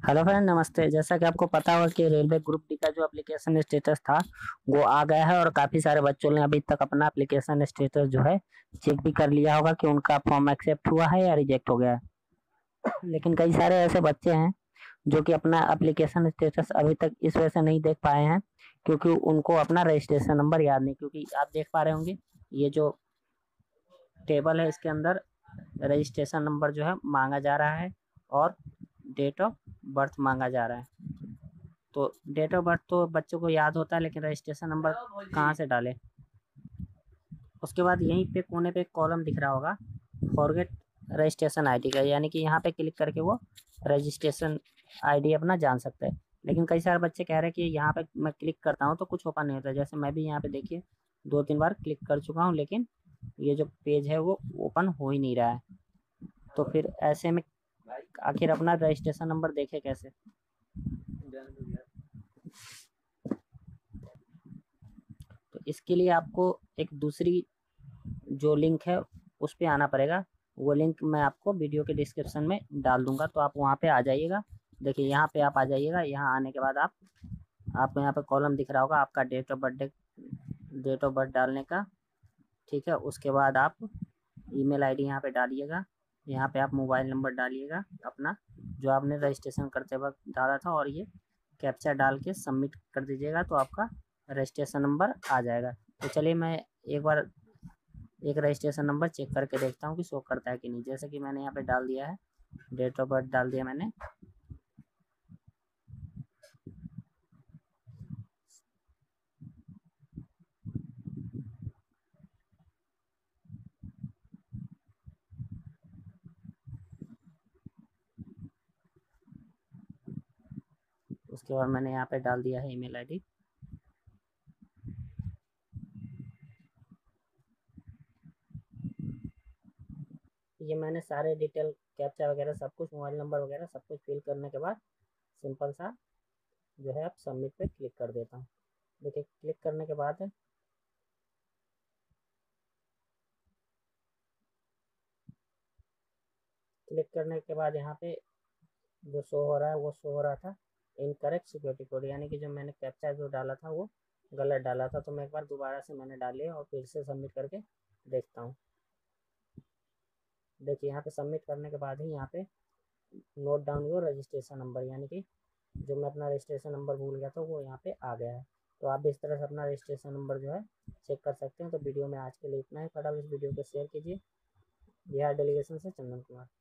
Hello friend, नमस्ते। जैसा कि आपको पता होगा कि रेलवे ग्रुप डी का जो एप्लीकेशन स्टेटस था वो आ गया है और काफी सारे बच्चों ने अभी तक अपना एप्लीकेशन स्टेटस जो है चेक भी कर लिया होगा कि उनका फॉर्म एक्सेप्ट हुआ है या रिजेक्ट हो गया है। लेकिन कई सारे ऐसे बच्चे हैं जो कि अपना एप्लीकेशन स्टेटस अभी तक इस वजह से नहीं देख पाए हैं क्योंकि उनको अपना रजिस्ट्रेशन नंबर याद नहीं। क्योंकि आप देख पा रहे होंगे ये जो टेबल है इसके अंदर रजिस्ट्रेशन नंबर जो है मांगा जा रहा है और डेट ऑफ बर्थ मांगा जा रहा है। तो डेट ऑफ बर्थ तो बच्चों को याद होता है लेकिन रजिस्ट्रेशन नंबर कहाँ से डालें। उसके बाद यहीं पे कोने पे एक कॉलम दिख रहा होगा फॉरगेट रजिस्ट्रेशन आईडी का, यानी कि यहाँ पे क्लिक करके वो रजिस्ट्रेशन आईडी अपना जान सकता है। लेकिन कई सारे बच्चे कह रहे हैं कि यहाँ पे मैं क्लिक करता हूँ तो कुछ ओपन नहीं होता। जैसे मैं भी यहाँ पे देखिए 2-3 बार क्लिक कर चुका हूँ लेकिन ये जो पेज है वो ओपन हो ही नहीं रहा है। तो फिर ऐसे में आखिर अपना रजिस्ट्रेशन नंबर देखे कैसे। तो इसके लिए आपको एक दूसरी जो लिंक है उस पे आना पड़ेगा। वो लिंक मैं आपको वीडियो के डिस्क्रिप्शन में डाल दूंगा, तो आप वहाँ पे आ जाइएगा। देखिए यहाँ पे आप आ जाइएगा। यहाँ आने के बाद आपको यहाँ पे कॉलम दिख रहा होगा आपका डेट ऑफ बर्थ डालने का। ठीक है, उसके बाद आप ईमेल आईडी यहाँ पे डालिएगा। यहाँ पे आप मोबाइल नंबर डालिएगा अपना जो आपने रजिस्ट्रेशन करते वक्त डाला था, और ये कैप्चा डाल के सबमिट कर दीजिएगा तो आपका रजिस्ट्रेशन नंबर आ जाएगा। तो चलिए मैं एक बार एक रजिस्ट्रेशन नंबर चेक करके देखता हूँ कि शो करता है कि नहीं। जैसे कि मैंने यहाँ पे डाल दिया है, डेट ऑफ बर्थ डाल दिया मैंने। उसके बाद मैंने यहाँ पे डाल दिया है ईमेल आईडी। ये मैंने सारे डिटेल कैप्चा वगैरह सब कुछ, मोबाइल नंबर वगैरह सब कुछ फिल करने के बाद सिंपल सा जो है आप सबमिट पे क्लिक कर देता हूँ। देखिए क्लिक करने के बाद यहाँ पे जो शो हो रहा है वो शो हो रहा था इनकरेक्ट सिक्योरिटी कोड, यानी कि जो मैंने कैप्चा जो डाला था वो गलत डाला था। तो मैं एक बार दोबारा से मैंने डाले और फिर से सबमिट करके देखता हूँ। देखिए यहाँ पे सबमिट करने के बाद ही यहाँ पे note down your registration number, यानी कि जो मैं अपना रजिस्ट्रेशन नंबर भूल गया था वो यहाँ पे आ गया है। तो आप भी इस तरह से अपना रजिस्ट्रेशन नंबर जो है चेक कर सकते हैं। तो वीडियो में आज के लिए इतना ही। फटाफट इस वीडियो को शेयर कीजिए। बिहार डेलीगेशन से चंदन कुमार।